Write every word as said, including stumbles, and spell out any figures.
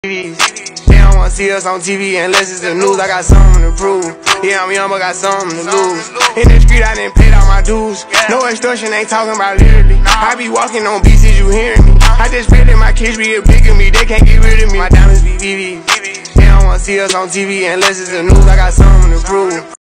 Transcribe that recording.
They don't wanna see us on T V unless it's the news. I got something to prove. Yeah, I'm young, but got something to lose. In the street, I didn't pay all my dues. No extortion, ain't talking about literally. I be walking on beats, is you hearing me? I just pray that my kids be get big of me. They can't get rid of me. My diamonds be V V. They don't wanna see us on T V unless it's the news. I got something to prove.